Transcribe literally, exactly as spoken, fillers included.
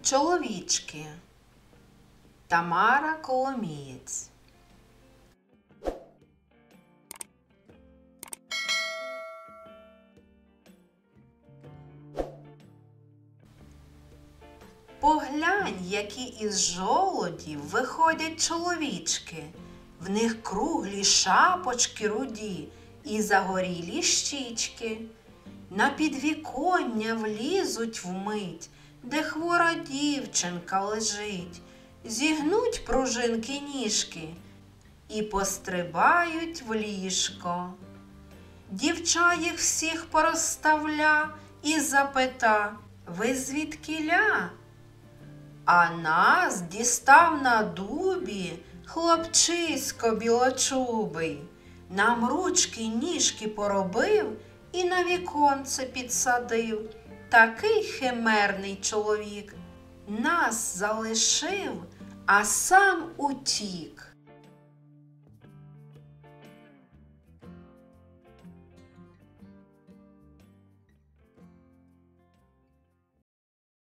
Чоловічки. Тамара Коломієць. Поглянь, які із жолудів виходять чоловічки. В них круглі шапочки руді і загорілі щічки. На підвіконня влізуть вмить, де хвора дівчинка лежить. Зігнуть пружинки ніжки і пострибають в ліжко. Дівча їх всіх порозставля і запита: ви звідкіля? А нас дістав на дубі хлопчисько білочубий. Нам ручки ніжки поробив і на віконце підсадив. Такий химерний чоловік нас залишив, а сам утік.